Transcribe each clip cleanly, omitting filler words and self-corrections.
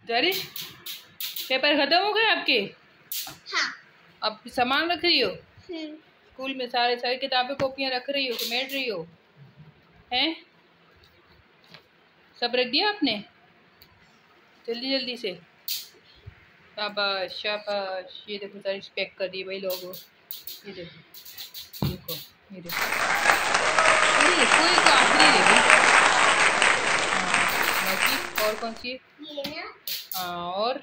जारिश paper खत्म हो गए आपके? हाँ। अब सामान रख रही हो? स्कूल में सारे किताबें कॉपियाँ रख रही हो कि मेट रही हो? हैं? सब रख दिया आपने? जल्दी जल्दी से। शाबाश शाबाश। ये देखो सारी पैक कर दी भाई लोगों। ये देखो देखो ये देखो कोई तो आखिरी रह गई। बाकी और कौन सी ये ना? हाँ और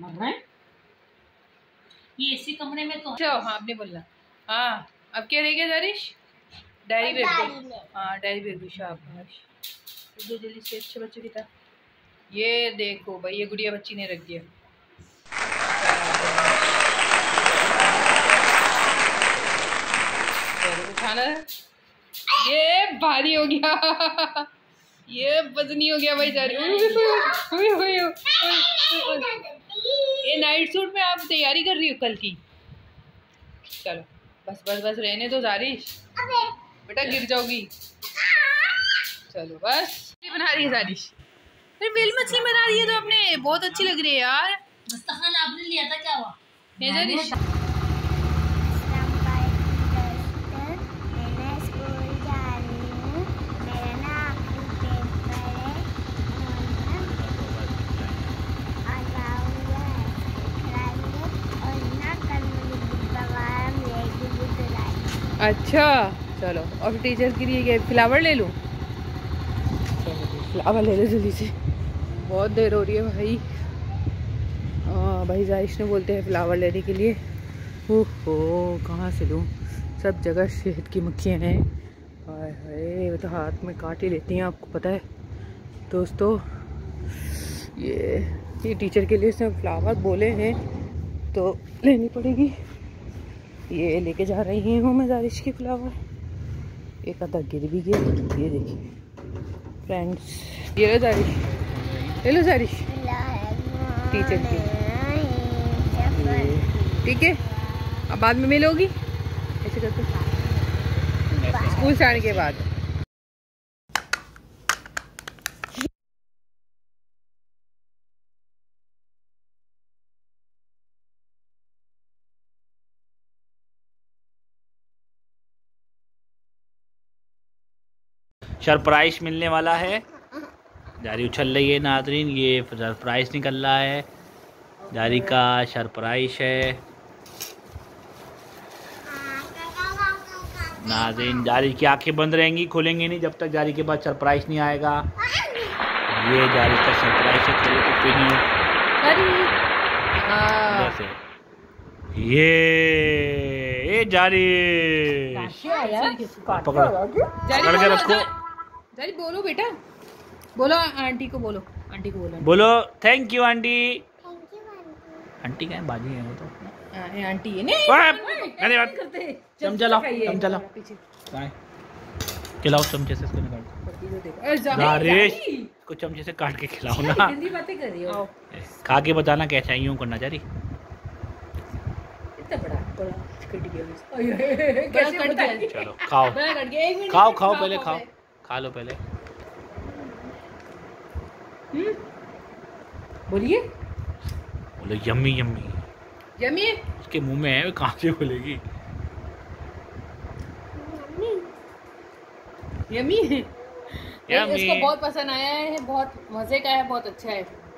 ये इसी कमरे में तो अच्छा हाँ आपने बोलना। हाँ अब क्या रह गया दारिश? Diary bag. हाँ डायरी बैग भी शाबाश। जल्दी से अच्छे बच्चों की तरह। ये देखो भाई ये गुड़िया बच्ची ने रख दिया। उठाना ये भारी हो गया। ये वजनी हो गया भाई सारी। ये नाइट सूट में आप तैयारी कर रही हो कल की? चलो बस बस बस रहने दो जारिश, बेटा गिर जाओगी। चलो बस बना रही है जारिश। फिर बेल मछली बना रही है तो आपने बहुत अच्छी लग रही है यार। मुस्तखान आपने लिया था क्या हुआ? ये जारिश अच्छा चलो। और टीचर के लिए फ्लावर ले लूँ? फ्लावर ले लो जल्दी से, बहुत देर हो रही है भाई। भाई जारिश ने बोलते हैं फ्लावर लेने के लिए। ओहो कहाँ से लूँ? सब जगह शहद की मक्खियाँ हैं। हाय हाय वो तो हाथ में काट ही लेती हैं, आपको पता है दोस्तों। ये टीचर के लिए इसने फ्लावर बोले हैं तो लेनी पड़ेगी। ये लेके जा रही हूँ मैं जारिश की फ्लावर। एक आधा गिर भी गया। ये देखिए फ्रेंड्स, ये लो जारिश, ले लो जारिश टीचर की। ठीक है अब बाद में मिलोगी ऐसे करके स्कूल से आने के बाद। सरप्राइज मिलने वाला है। जारी उछल रही है नाज़रीन, ये सरप्राइज निकल रहा है। जारी का सरप्राइज है नाज़रीन। जारी की आंखें बंद रहेंगी, खोलेंगे नहीं जब तक जारी के पास सरप्राइज नहीं आएगा। ये जारी का सरप्राइज है, खोले तो फिर नहीं। ये जारी पकड़ो, पकड़ के रखो। जारी बोलो बेटा, बोलो आंटी को बोलो, आंटी को बोलो। बोलो थैंक यू आंटी। आंटी क्या है? बाजी है वो तो। आंटी है नहीं धन्यवाद। चमचा लाओ, चमचा लाओ, खिलाओ चमचे से इसको निकाल। जारिश को चमचे से काट के खिलाओ ना। जल्दी बातें कर रही हो। खा के बताना कैसा यूं करना जारी। इतना बड़ा बड़ा कट गया। कैसे कट गया? चलो खाओ, बड़ा कट गया। 1 मिनट खाओ खाओ पहले, खाओ खा लो पहले। बोलिए बोलो यम्मी यम्मी। यम्मी है उसके मुंह में है, कहाँ से बोलेगी? यम्मी है। इसको बहुत पसंद आया है, बहुत मजे का है, बहुत अच्छा है।